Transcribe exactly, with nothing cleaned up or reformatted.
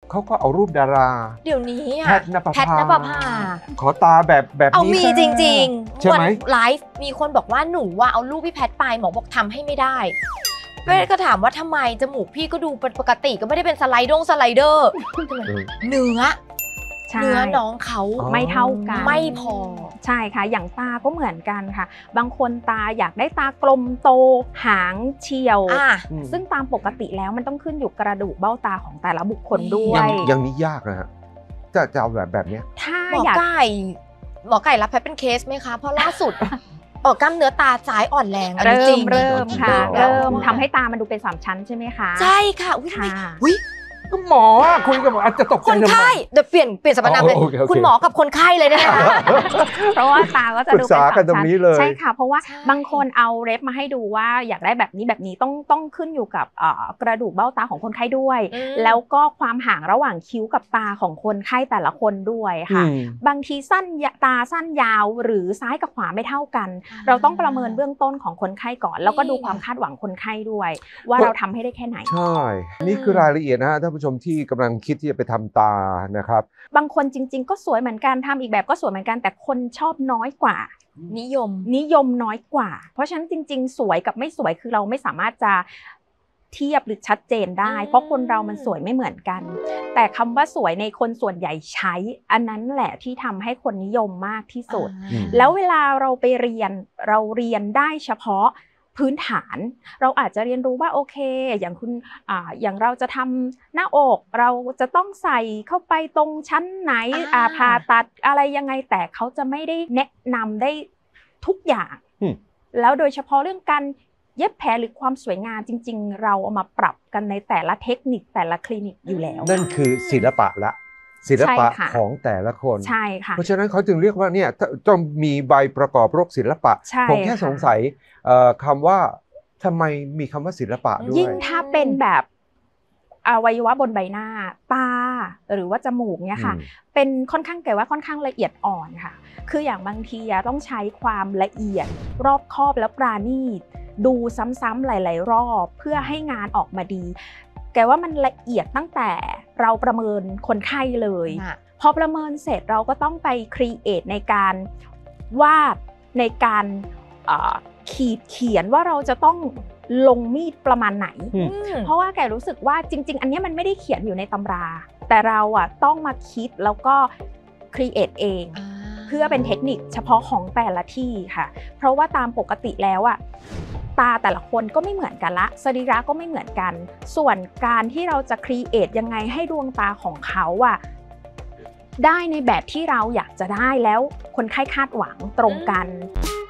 เขาก็เอารูปดาราเดี๋ยวนี้อะแพทณปภาแพทณปภาขอตาแบบแบบนี้เอามีจริงๆใช่ไหมไลฟ์มีคนบอกว่าหนูว่าเอารูปพี่แพทไปหมอบอกทำให้ไม่ได้แม่ก็ถามว่าทำไมจมูกพี่ก็ดูปกติก็ไม่ได้เป็นสไลด์ดงสไลเดอร์เนื้อเนื้อน้องเขาไม่เท่ากันไม่พอใช่ค่ะอย่างตาก็เหมือนกันค่ะบางคนตาอยากได้ตากลมโตหางเฉียวซึ่งตามปกติแล้วมันต้องขึ้นอยู่กระดูกเบ้าตาของแต่ละบุคคลด้วยอย่างนี้ยากนะฮะจะจะเอาแบบแบบนี้ถ้าหมอไก่หมอไก่รับแพทเป็นเคสไหมคะเพราะล่าสุดออกกล้ามเนื้อตาซ้ายอ่อนแรงเริ่มเริ่มค่ะเริ่มทำให้ตามันดูเป็นสามชั้นใช่ไหมคะใช่ค่ะอุ้ยก็หมอคุยกับอาจจะตกใจคนไข้เดี๋ยวเปลี่ยนเปลี่ยนสมรนามเลยคุณหมอกับคนไข้เลยนะคะเพราะว่าตาก็จะดูเป็นสามชั้นใช่ค่ะเพราะว่าบางคนเอาเรฟมาให้ดูว่าอยากได้แบบนี้แบบนี้ต้องต้องขึ้นอยู่กับกระดูกเบ้าตาของคนไข้ด้วยแล้วก็ความห่างระหว่างคิ้วกับตาของคนไข้แต่ละคนด้วยค่ะบางทีสั้นตาสั้นยาวหรือซ้ายกับขวาไม่เท่ากันเราต้องประเมินเบื้องต้นของคนไข้ก่อนแล้วก็ดูความคาดหวังคนไข้ด้วยว่าเราทำให้ได้แค่ไหนใช่นี่คือรายละเอียดนะฮะท่านผู้ชมที่กำลังคิดที่จะไปทำตานะครับบางคนจริงๆก็สวยเหมือนกันทำอีกแบบก็สวยเหมือนกันแต่คนชอบน้อยกว่านิยมนิยมน้อยกว่าเพราะฉะนั้นจริงๆสวยกับไม่สวยคือเราไม่สามารถจะเทียบหรือชัดเจนได้เพราะคนเรามันสวยไม่เหมือนกันแต่คำว่าสวยในคนส่วนใหญ่ใช้อันนั้นแหละที่ทำให้คนนิยมมากที่สุดแล้วเวลาเราไปเรียนเราเรียนได้เฉพาะพื้นฐานเราอาจจะเรียนรู้ว่าโอเคอย่างคุณอ่าอย่างเราจะทำหน้าอกเราจะต้องใส่เข้าไปตรงชั้นไหนอ่าผ่าตัดอะไรยังไงแต่เขาจะไม่ได้แนะนำได้ทุกอย่างแล้วโดยเฉพาะเรื่องการเย็บแผลหรือความสวยงามจริงๆเราเอามาปรับกันในแต่ละเทคนิคแต่ละคลินิกอยู่แล้วนั่นคือศิลปะละศิลปะของแต่ละคนใช่ค่ะเพราะฉะนั้นเขาจึงเรียกว่าเนี่ยต้องมีใบประกอบโรคศิลปะผมแค่สงสัยคำว่าทำไมมีคำว่าศิลปะด้วยยิ่งถ้าเป็นแบบอวัยวะบนใบหน้าตาหรือว่าจมูกเนี่ยค่ะเป็นค่อนข้างแก่ว่าค่อนข้างละเอียดอ่อนค่ะคืออย่างบางทีต้องใช้ความละเอียดรอบคอบและปราณีตดูซ้ำๆหลายๆรอบเพื่อให้งานออกมาดีแกว่ามันละเอียดตั้งแต่เราประเมินคนไข้เลยพอประเมินเสร็จเราก็ต้องไปครีเอทในการวาดในการขีดเขียนว่าเราจะต้องลงมีดประมาณไหนเพราะว่าแกรู้สึกว่าจริงๆอันนี้มันไม่ได้เขียนอยู่ในตำราแต่เราอ่ะต้องมาคิดแล้วก็ครีเอทเองเพื่อเป็นเทคนิคเฉพาะของแต่ละที่ค่ะเพราะว่าตามปกติแล้วอ่ะตาแต่ละคนก็ไม่เหมือนกันละสรีระก็ไม่เหมือนกันส่วนการที่เราจะครีเอทยังไงให้ดวงตาของเขาอ่ะได้ในแบบที่เราอยากจะได้แล้วคนไข้คาดหวังตรงกัน